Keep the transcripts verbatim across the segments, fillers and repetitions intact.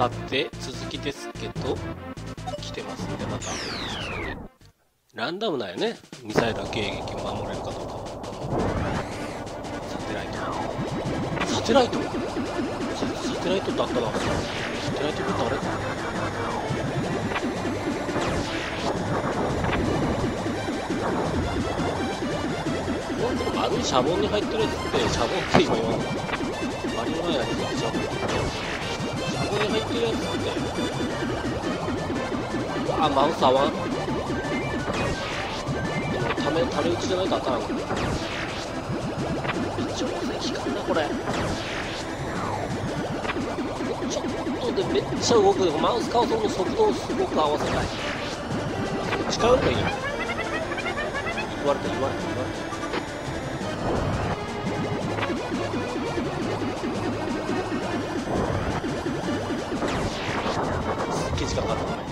さて続きですけど来てますんで、またランダムなんよね、ミサイルは迎撃を守れるかどうか。サテライトサテライトサテライトってあったな。サテライトってあれ丸いシャボンに入ってるやつって、シャボンって今言わんのかな、マリンワイヤーにシャボンシャボンに入ってるやつって、あ、マウス合わん。ためため打ちじゃないと当たらん。微調整光るなこれ。ちょっとでめっちゃ動く。マウスカーソルの速度をすごく合わせたい。近寄ればいいやん。言われた言われた言われた。すっげえ時間かかったね。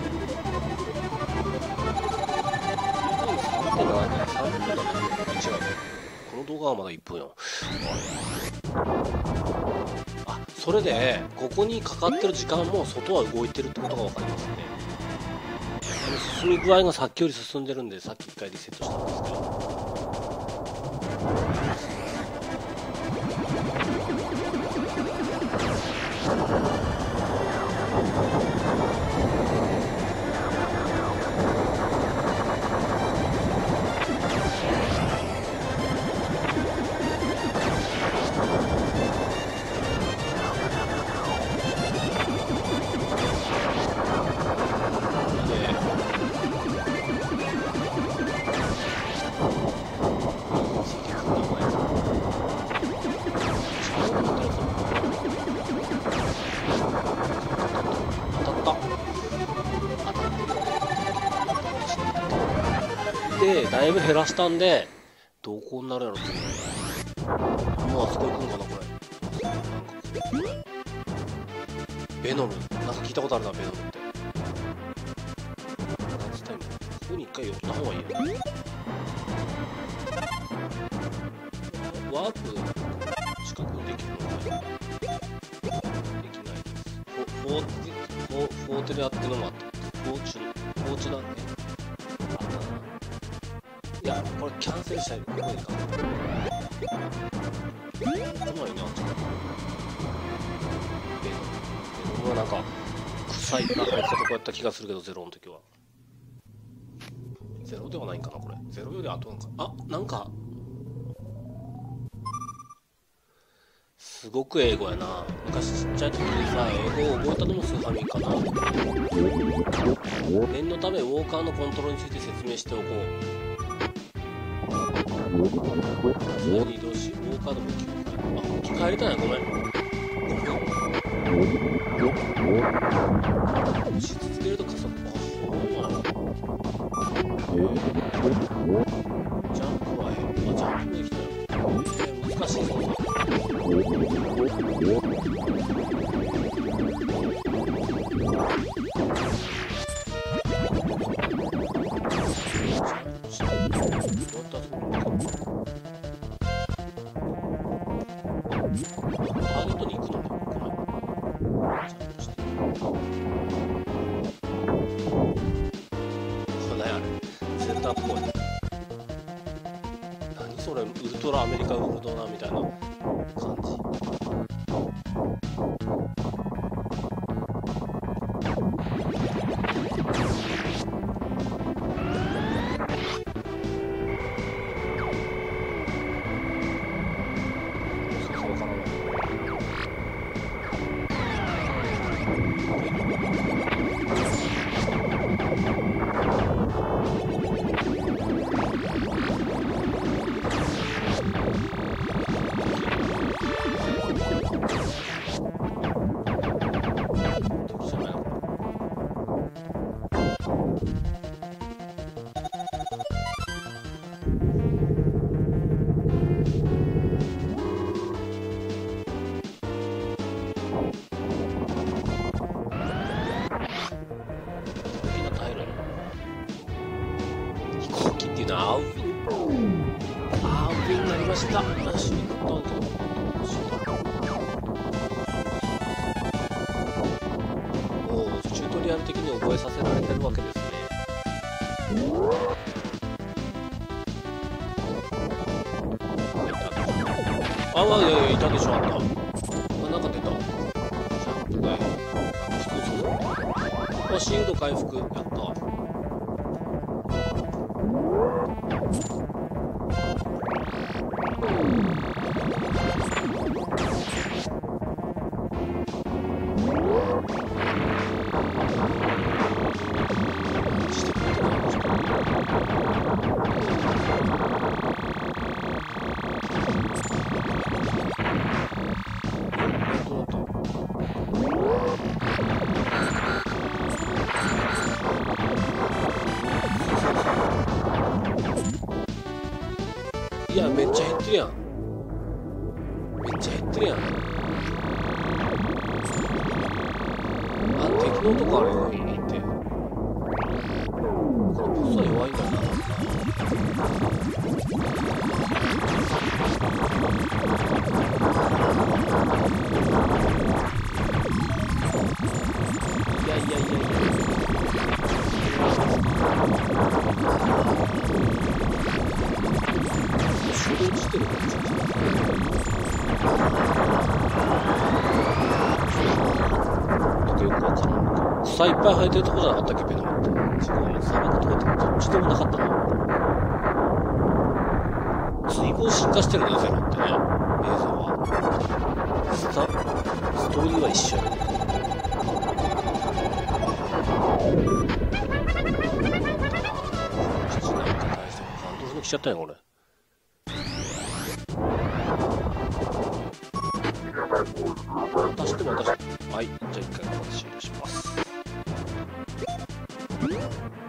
さんぷんだね。違う。この動画はまだいっぷんよ。あ、それでここにかかってる時間も外は動いてるってことが分かりますね。進み具合がさっきより進んでるんで、さっきいっかいリセットしたんですけど。でだいぶ減らしたんでどこになるやろって。もうあそこ行くのかなこれ。ベノムなんか聞いたことあるな。ベノムってなんつった今。ここに一回寄った方がいいや。ワープ近くにできるのかな。できないです。フォーテフォフォーテルやってるのもあった。フォーチュフォーチュだね。いや、これキャンセルしたい。ここでいいかな。こないな。僕はなんか臭いな入ったとこやった気がするけど、ゼロの時は。ゼロではないんかなこれ。ゼロより後なんか。あ、なんかすごく英語やな。昔ちっちゃい時にさ、英語を覚えたのもスーファミかな。念のためウォーカーのコントロールについて説明しておこう。移動し、ウォーカーの武器を変える。あ、武器変えれたんや。ごめん。押し続けると加速。あ、そうなの。ジャンプはええ。あ、ジャンプできたよ。えー、難しいぞ。それウルトラアメリカウルドナみたいな感じ。アウフィンアウフィンになりました。私にどうぞ。 リアル的に覚えさせられてるわけですね。あ、まあ、いやいや、いたでしょ、あんた。あ、なんか出た。ジャンプ台。引くぞ。あ、シールド回復。やった。いや、めっちゃ減ってるやん。めっちゃ減ってるやん。あ、敵のとこあるよ、って。このボスは弱いんだな。いやいやいやいや。終了してるからちょっとよくわからん。草いっぱい生えてるとこじゃなかったっけ、ベノムって。違うよ、砂漠とかってどっちでもなかったな。随分進化してるね、ゼロってね。映像は。スタ、ストーリーは一緒やね。七なんか大した感動するの来ちゃったよ、これ。渡しても渡して。はい、じゃあ一回ここで終了します。